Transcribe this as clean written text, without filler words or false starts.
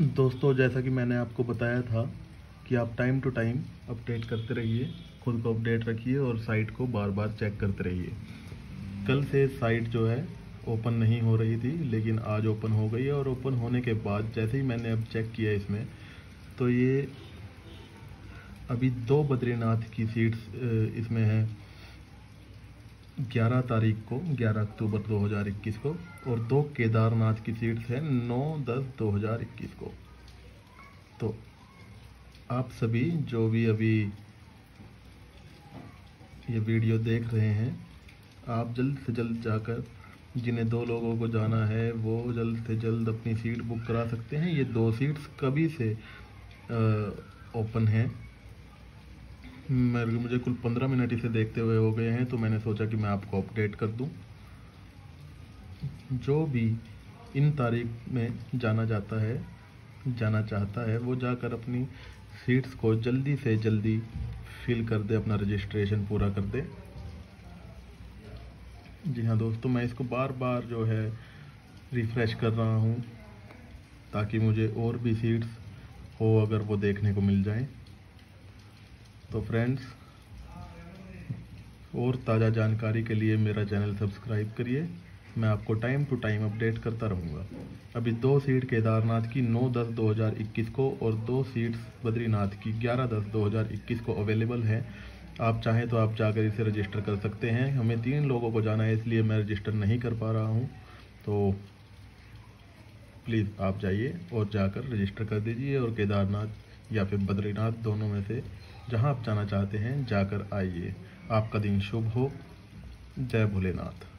दोस्तों, जैसा कि मैंने आपको बताया था कि आप टाइम टू टाइम अपडेट करते रहिए, खुद को अपडेट रखिए और साइट को बार बार चेक करते रहिए। कल से साइट जो है ओपन नहीं हो रही थी, लेकिन आज ओपन हो गई है। और ओपन होने के बाद जैसे ही मैंने अब चेक किया इसमें, तो ये अभी 2 बद्रीनाथ की सीट्स इसमें है 11 तारीख को, 11 अक्टूबर 2021 को, और 2 केदारनाथ की सीट्स हैं 9/10/2021 को। तो आप सभी जो भी अभी ये वीडियो देख रहे हैं, आप जल्द से जल्द जाकर, जिन्हें 2 लोगों को जाना है वो जल्द से जल्द अपनी सीट बुक करा सकते हैं। ये 2 सीट्स कभी से ओपन हैं। मुझे कुल 15 मिनट इसे देखते हुए हो गए हैं, तो मैंने सोचा कि मैं आपको अपडेट कर दूं। जो भी इन तारीख में जाना चाहता है वो जाकर अपनी सीट्स को जल्दी से जल्दी फिल कर दे, अपना रजिस्ट्रेशन पूरा कर दे। जी हाँ दोस्तों, मैं इसको बार बार जो है रिफ़्रेश कर रहा हूँ ताकि मुझे और भी सीट्स हो अगर वो देखने को मिल जाएं। तो फ्रेंड्स, और ताज़ा जानकारी के लिए मेरा चैनल सब्सक्राइब करिए। मैं आपको टाइम टू टाइम अपडेट करता रहूँगा। अभी 2 सीट केदारनाथ की 9/10/2021 को और 2 सीट्स बद्रीनाथ की 11/10/2021 को अवेलेबल है। आप चाहें तो आप जाकर इसे रजिस्टर कर सकते हैं। हमें 3 लोगों को जाना है, इसलिए मैं रजिस्टर नहीं कर पा रहा हूँ। तो प्लीज़ आप जाइए और जाकर रजिस्टर कर दीजिए, और केदारनाथ या फिर बद्रीनाथ, दोनों में से जहाँ आप जाना चाहते हैं जाकर आइए। आपका दिन शुभ हो। जय भोलेनाथ।